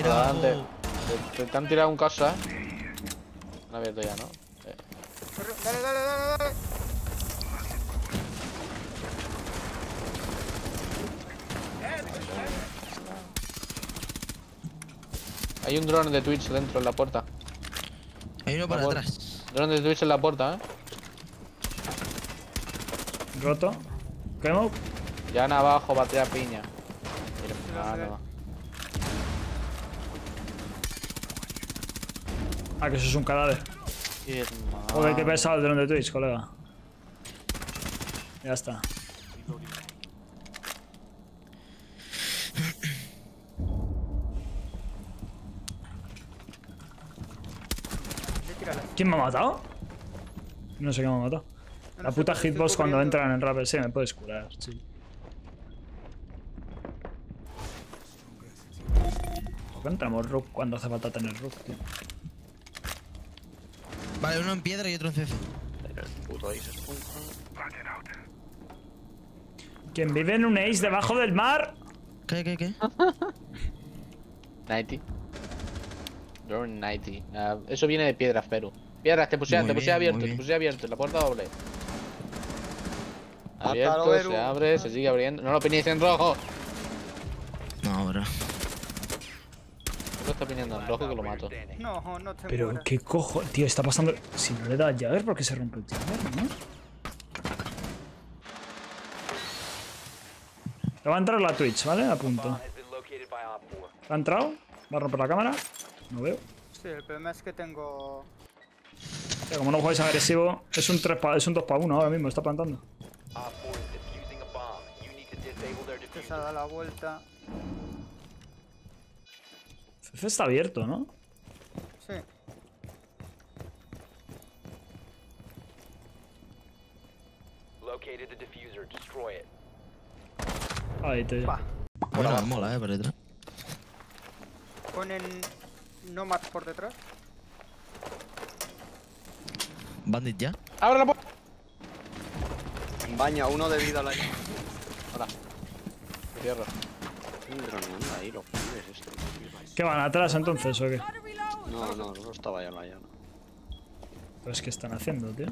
adelante. Te han tirado un casa, No ha abierto ya, ¿no? Dale, dale, dale, dale. Hay un drone de Twitch dentro en la puerta. Hay uno para atrás. Drone de Twitch en la puerta, Roto. ¿Quemo? Ya en abajo, batea piña. Hermano. Ah, que eso es un cadáver. Hermano. Joder, qué pesado el drone de Twitch, colega. Ya está. ¿Quién me ha matado? No sé quién me ha matado. La puta hitbox cuando entran en Rappel. Sí, me puedes curar, sí. ¿Por qué entramos Rook cuando hace falta tener Rook, tío? Vale, uno en piedra y otro en CC. Puto Ace. ¿Quién vive en un Ace debajo del mar? ¿Qué? 90. Drone 90. Eso viene de piedras, Perú. Piedras, te puse abierto, la puerta doble. Abierto, se abre, se sigue abriendo. No lo pinéis en rojo. No, bro. Lo está poniendo en rojo que lo mato. No te Pero mueras. qué cojo, tío, está pasando. Si no le da el Jagger, ¿por qué se rompe el Jagger, no? Le va a entrar la Twitch, ¿vale? A punto. ¿Ha entrado? ¿Va a romper la cámara? No veo. Sí, el problema es que tengo... Tío, como no juegas agresivo, es un 2 para 1 ahora mismo, está plantando. Que se ha dado la vuelta. CC está abierto, ¿no? Sí. Ahí te. Va. Bueno, mola, por detrás. Ponen Nomad por detrás. Bandit ya. ¡Abre la puerta! Baña, uno de vida la Hola. Me cierro. ahí, los pibes esto. ¿Qué van atrás entonces o qué? No estaba ya en la llana. Pues ¿qué están haciendo, tío?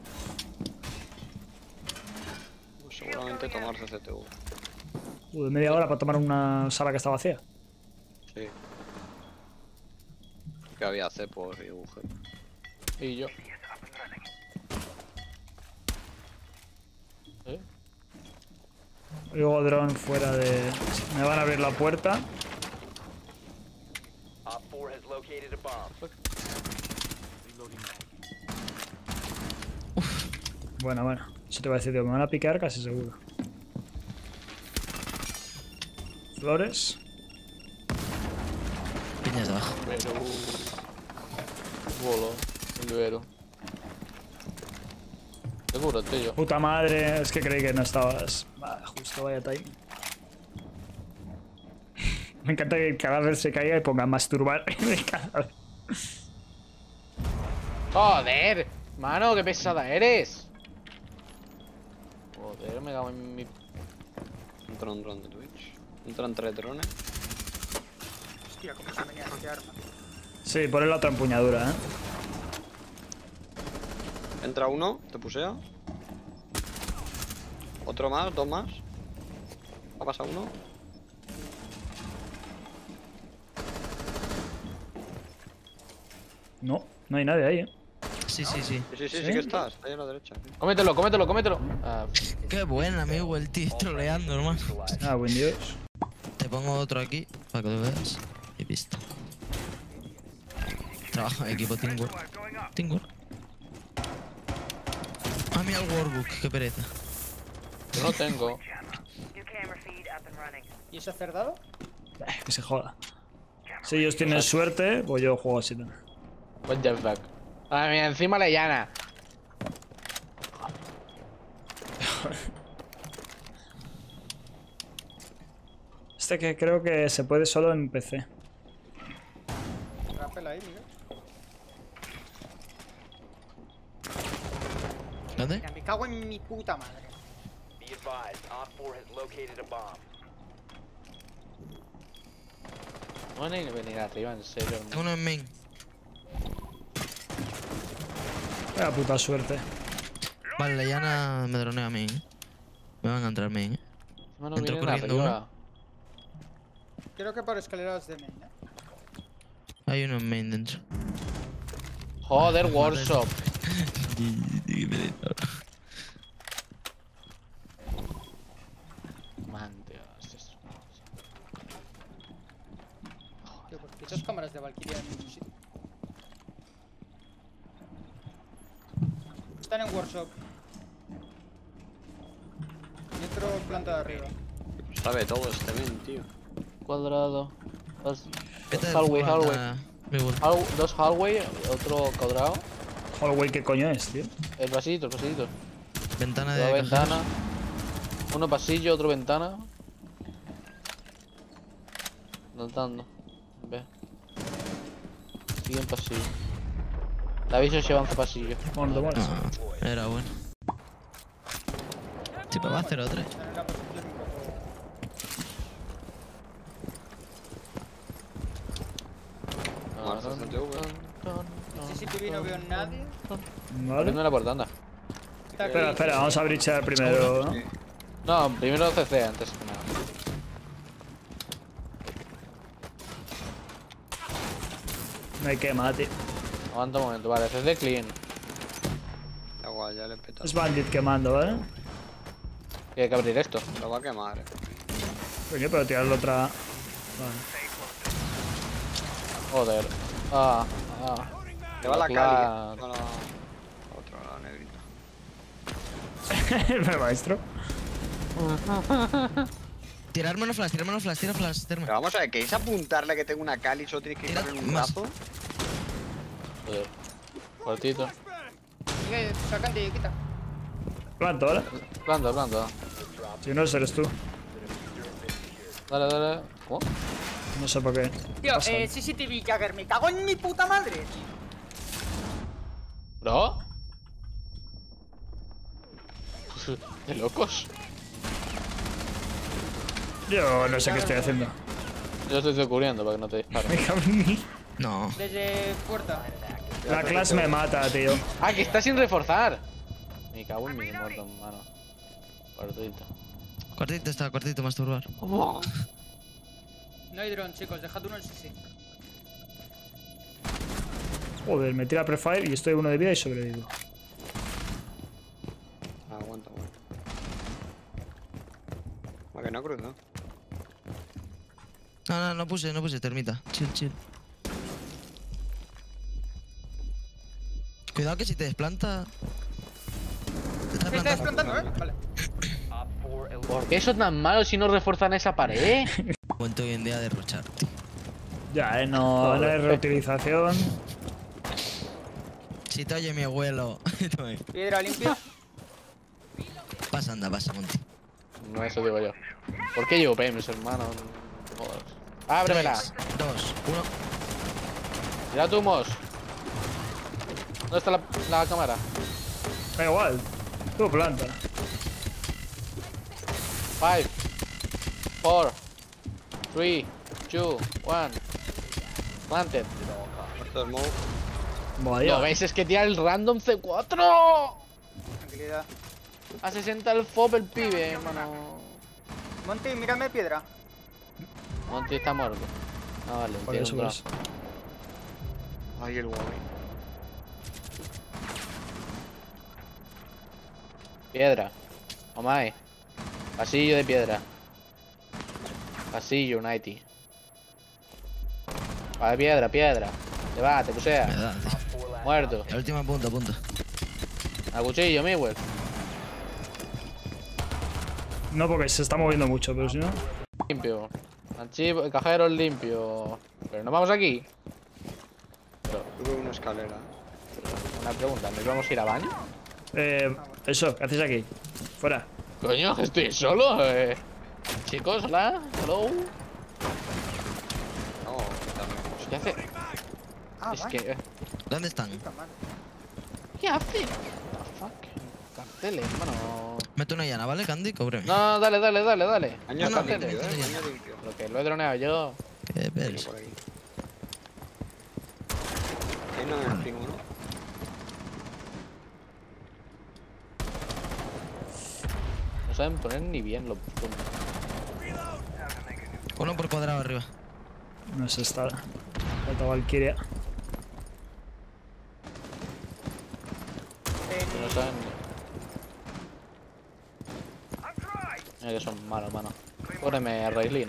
Pues seguramente tomarse CTU. De media hora para tomar una sala que está vacía. Sí. Que había cepos y UG. Y yo. Luego dron fuera de. Me van a abrir la puerta. Bueno. Eso te va a decir, tío, me van a picar casi seguro. Flores. Piñas debajo. Pero... Volo. El vivero. Seguro, tío. Puta madre, es que creí que no estabas. Justo vaya time. Me encanta que el cadáver se caiga y ponga masturbar en el cadáver. ¡Joder! Mano, qué pesada eres. Joder, me cago en mi... Entra un drone de Twitch. Entran 3 drones. Hostia, cómo se venía este arma. Sí, por la otra empuñadura, Entra uno, te pusea. Otro más, 2 más. Ha pasado uno. No hay nadie ahí, Sí. Sí que estás. Ahí a la derecha. Cómetelo. Ah, Qué buen amigo el tío troleando, hermano. Ah, buen Dios. Te pongo otro aquí para que lo veas. Y visto. Trabajo en equipo Teamwork. Ah, mira el workbook, qué pereza. yo no tengo. ¿Y ese cerdado? Que se joda. Si ellos tienen suerte, pues yo juego así también. What the fuck. Ah, mira, encima la llana. Este que creo que se puede solo en PC. Rappel ahí, Miguel. ¿Dónde? Mira, me cago en mi puta madre. No van a venir arriba, en serio, Tengo hermano. uno en main. Vaya puta suerte. Vale, la llana me dronea a mí, Me van a entrar main, Hermano, Entró vienen corriendo arriba. Creo que por escaleras de main, Hay uno en main dentro. Joder, workshop. Man, Dios, es- Tío, ¿por qué esas cámaras de Valkyria en muchos sitios? Están en workshop. Y otro planta de arriba. Sabe todo este men, tío. Cuadrado. Dos, Vete de hallway, fuego, hallway. anda, mi bol. Dos hallway, otro cuadrado. Hallway, ¿qué coño es, tío? El pasillito, el pasillito. Ventana Otra de ventana. Uno pasillo, otro ventana. Notando. Ve. Sigue en pasillo. Te aviso si avanza pasillo. Bueno, bueno. Ah, era bueno. Sí, pero va a 0-3. Están en la posición un poco... Marzo, CTV. CCTV no veo nadie. Vale. Abriendo la puerta, anda. Está aquí. Espera, espera, vamos a breachar primero, ¿no? Sí. No, primero CC antes que nada. No hay que mate. Aguanta un momento, vale, CC clean. Da igual, ya le he petado. Es bandit quemando, ¿vale? Tiene que abrir esto. Lo va a quemar, Coño, pero tirarlo otra. Vale. Joder. Ah. Te va la Claro. Cali. Con la... Otro, la negrita. El maestro. Tirarme una flash, tira flash, Pero vamos a ver, ¿queréis apuntarle que tengo una Cali y solo tienes que Tira quitarle un más. brazo? Joder. Cortito. Sigue, sacan de quita. Planto, ¿vale? Planta. Si no, eres tú. Dale. ¿Cómo? No sé por qué. Tío, Pasa. CCTV Jagger, me cago en mi puta madre. ¿Bro? De locos. Yo no sé qué estoy haciendo. Yo estoy descubriendo para que no te disparen. Me cago en mí. No. Desde puerta. La clase me mata, tío. Ah, que está sin reforzar. Me cago en mi muerto, mano. Cortito. Cortito, masturbar. No hay dron, chicos, dejad uno en CC. Joder, me tira prefire y estoy uno de vida y sobrevivo. Aguanta. Va que no cruzo. No puse, termita. Chill. Cuidado que si te desplanta. Te está ¿Me está desplantando. desplantando, Vale. ¿Por qué son tan malos si no refuerzan esa pared? Cuento hoy en día derrochar, tío. Ya, no hay reutilización. Si te oye mi abuelo. Piedra limpia. Pasa, Monty. No, eso digo yo. ¿Por qué llevo PEMS, hermano? Joder. ¡Ábremela! 3, 2, 1. ¡Tira tumos! ¿Dónde está la cámara? Da igual. Tú planta. 5, 4, 3, 2, 1. Planted. Muerto de smoke. Vaya. ¿Lo veis? Es que tira el random C4. Tranquilidad. A 60 el FOB el pibe, hermano. Monty, mírame piedra. Monty está muerto. Ah, vale, Por tiene eso, un por drone. eso. Ay, el Huawei. Piedra. Omae. Pasillo de piedra. Pasillo, United. Vale, piedra. Te va, te Me pusea. da, tío. Muerto. La última punta. A cuchillo, Miguel. No, porque se está moviendo mucho, pero si no. Limpio. Archivo, el cajero es limpio. Pero no vamos aquí. Tuve una escalera. Una pregunta, ¿nos vamos a ir a baño? Eso, ¿qué hacéis aquí? Fuera. Coño, estoy solo. Chicos, hola. Hello. No, también. ¿Qué hace? Ah, Es vale. que. ¿Dónde están? Puta madre. ¿Qué hace? What the fuck? Carteles, hermano. Meto una llana, ¿vale, Candy? Cóbreme. No, dale. Año No, está carteles. limpio, año limpio. Lo que lo he droneado yo. ¿Qué Viene ves? por ahí. Ahí no me ping uno. No saben poner ni bien los puntos. Uno por cuadrado arriba. No sé, está. Falta Valkyria. Que no saben. Mira que son malos, mano. Póneme a Railin.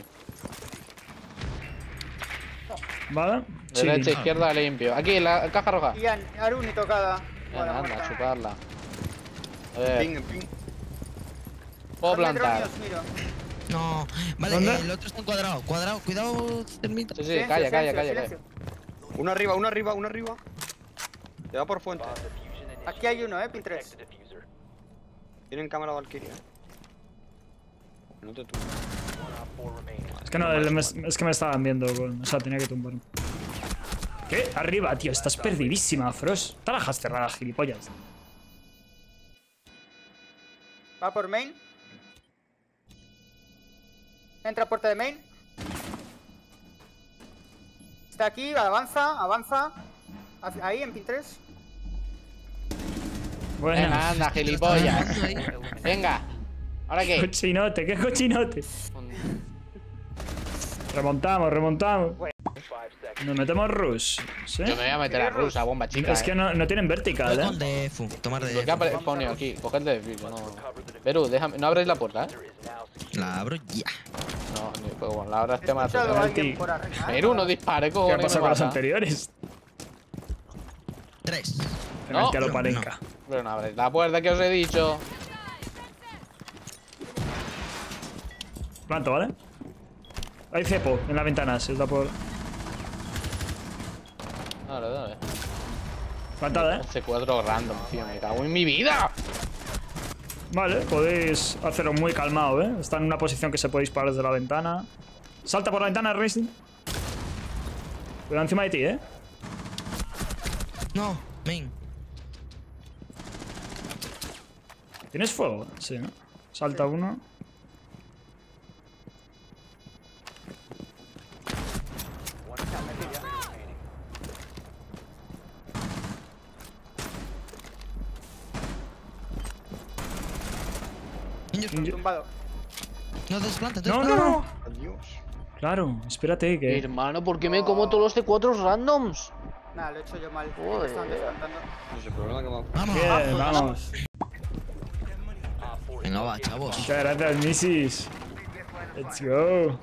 ¿Vale? Derecha, izquierda, limpio. Aquí, la caja roja. Y Aruni tocada. Bueno, Anda, muerta. chuparla. A ver, Ping, ping. puedo Dame plantar. drones, miro. No. Vale, ¿Dónde? el otro está en cuadrado. Cuadrado, cuidado, termita. Sí, sí, Silencio, calla, calla, silencio, calla. silencio. Uno arriba, uno arriba, uno arriba. Te va por fuente. Aquí hay uno, pin 3. Tienen cámara Valkyria. No te tumbes. Es que no, es que me estaban viendo. O sea, tenía que tumbarme. ¿Qué? Arriba, tío. Estás perdidísima, Frost. Te la dejaste rara, gilipollas. Va por main. Entra puerta de main. Está aquí, avanza, avanza. Ahí, en pin 3. Bueno. Venga, anda, gilipollas. Venga. ¿Ahora qué? Cochinote, qué cochinote. Remontamos, remontamos. Nos metemos rush. ¿Sí? Yo me voy a meter a rusa, bomba chica. Es que no tienen vertical, Con eh. defu. Tomar Lo de que ha ponido aquí, cogedle de filo, no. Perú, déjame, no abres la puerta, La abro ya. No, ni fuego, la abras He te mato. escuchado a Alti. alguien por arriba. Perú, no dispare, ¿Qué cojones. ha pasado me con los mata. anteriores? 3. No, Penalti a lo no, parenca. Pero no abres la puerta que os he dicho. Planto, ¿vale? Hay cepo en la ventana, si os da por. Dale, dale. Plantada, ¿eh? C4 random, tío, me cago en mi vida. Vale, podéis hacerlo muy calmado, ¿eh? Está en una posición que se puede disparar desde la ventana. Salta por la ventana, Racing. Cuidado encima de ti, ¿eh? No, main. ¿Tienes fuego? Sí, ¿no? Salta uno. Injure. Tumbado. No te desplanta, te No, desplanta. no, no. Adiós. Claro, espérate que. Hermano, ¿por qué me como todos los C4 randoms? Nada, lo he hecho yo mal. Joder. Me estaban descontando. No sé, problema que va. Vamos. Bien, vamos. Venga, va, chavos. Muchas gracias, Missis. Let's go.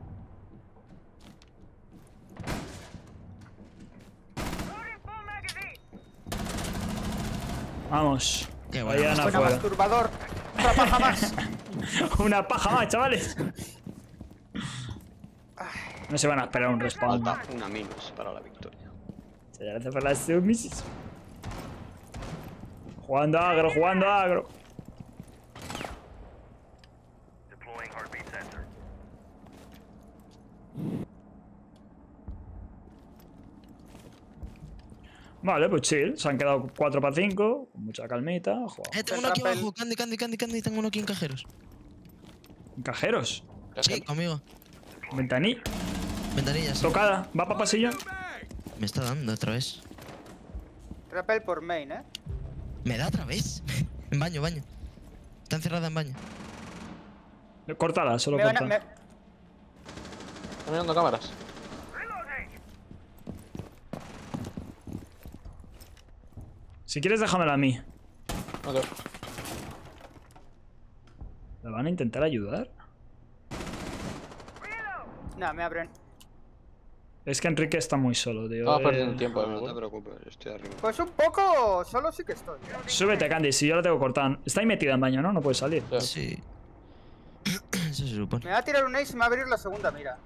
Vamos. Qué bueno. Vayan Bueno, afuera. masturbador. Otra paja más. Una paja más, chavales. No se van a esperar un respawn. Falta una menos para la victoria. Muchas gracias por las submisis. Jugando agro, jugando agro. Vale, pues chill. Se han quedado 4 para 5. Con mucha calmita. Jugamos. Tengo uno aquí abajo. Candy. Tengo uno aquí en cajeros. Cajeros. Sí, conmigo. Ventanilla. Ventanillas. Tocada. Va para pasillo. Me está dando otra vez. Rappel por main, ¿Me da otra vez? En baño. Está encerrada en baño. Córtala, solo Me van a, corta. Estoy mirando cámaras. Si quieres, déjamela a mí. Ok. ¿Me van a intentar ayudar? No, me abren. Es que Enrique está muy solo, tío. Estamos perdiendo tiempo, No te ¿eh? preocupes, estoy arriba. Pues un poco solo sí que estoy. Súbete, Candy, si yo la tengo cortada. Está ahí metida en baño, ¿no? No puede salir. Sí. Eso se supone. Me va a tirar un ace y me va a abrir la segunda mira.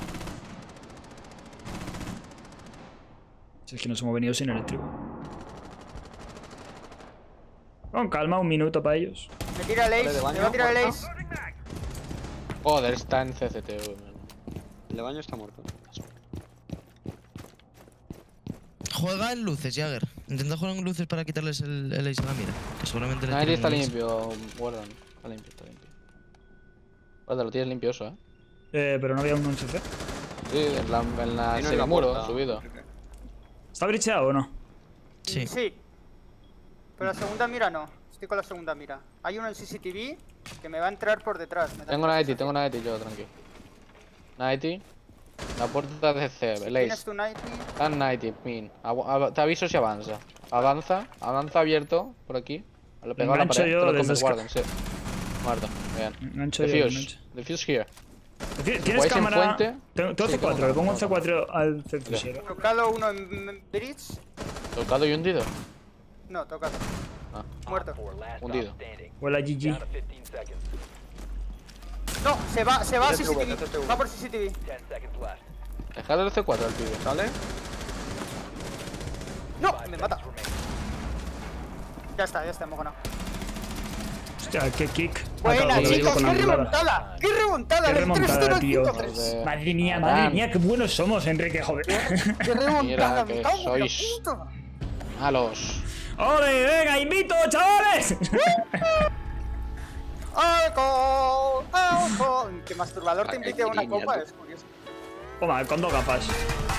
Si es que nos hemos venido sin eléctrico. Con calma, un minuto para ellos. Me tira el Vale, de ace, baño, me va a tirar el puerta. ace. Joder, está en CCT, man. El de baño está muerto. Juega en luces, Jagger. Intenta jugar en luces para quitarles el ace a la mira. Que seguramente le Ahí tiren está el ace. limpio, guardan. Está limpio, está limpio. Guarda, lo tienes limpio eso, Pero no había un 11C. Sí, en la Ahí no es la semimuro, puerta. subido. ¿Está bricheado o no? Sí. Sí. Pero la segunda mira no. Estoy con la segunda mira. Hay uno en CCTV que me va a entrar por detrás. me da Tengo la 90, tengo 90 yo, tranqui. 90. La puerta de C, sensación. veis. Tienes tu 90. Están 90, min. Te aviso si avanza. Avanza abierto por aquí. Lo pegado a la Engancho pared. yo Te lo desde comes, guarden, sí. Muerto, bien. Engancho yo, Defuse. Defuse here. ¿Tienes ¿Jugáis en cámara? fuente? Tengo Sí, C4, tengo le pongo un cámara. C4 al C4. Tocado uno en Bridge. Tocado y hundido. No, tocado. Ah, Muerto. hundido. Huele a GG. No, se va a TTV, CCTV. Va por CCTV. Dejadle el C4 al pibe. ¿Sale? No, me mata. Ya está, hemos ganado. Hostia, qué kick. Buena, Acabo de chicos, irlo con qué anulada. remontada. Qué remontada. Qué del remontada, 3-0 al tío. 5-3. Madre mía, qué buenos somos, Enrique, joder. Qué remontada, Mira me que cago en la sois- puta. Malos. ¡Ole, venga, invito, chavales! Alcohol, alcohol. Que masturbador te invite a una Niña, copa tú. es curioso. Toma, con 2 capas.